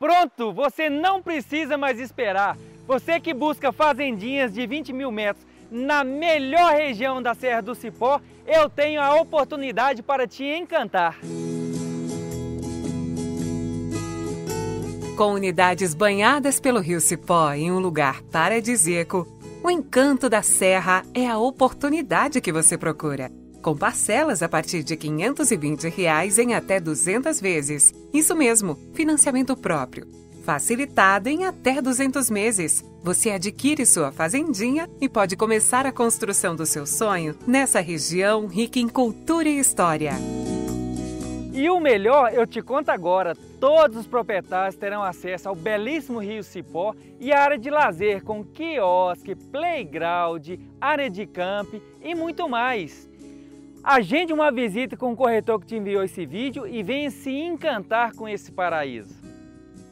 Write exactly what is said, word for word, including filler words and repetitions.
Pronto, você não precisa mais esperar. Você que busca fazendinhas de vinte mil metros na melhor região da Serra do Cipó, eu tenho a oportunidade para te encantar. Com unidades banhadas pelo Rio Cipó em um lugar paradisíaco, o encanto da Serra é a oportunidade que você procura. Com parcelas a partir de quinhentos e vinte reais em até duzentas vezes. Isso mesmo, financiamento próprio. Facilitado em até duzentos meses. Você adquire sua fazendinha e pode começar a construção do seu sonho nessa região rica em cultura e história. E o melhor, eu te conto agora, todos os proprietários terão acesso ao belíssimo Rio Cipó e a área de lazer com quiosque, playground, área de camp e muito mais. Agende uma visita com o corretor que te enviou esse vídeo e venha se encantar com esse paraíso.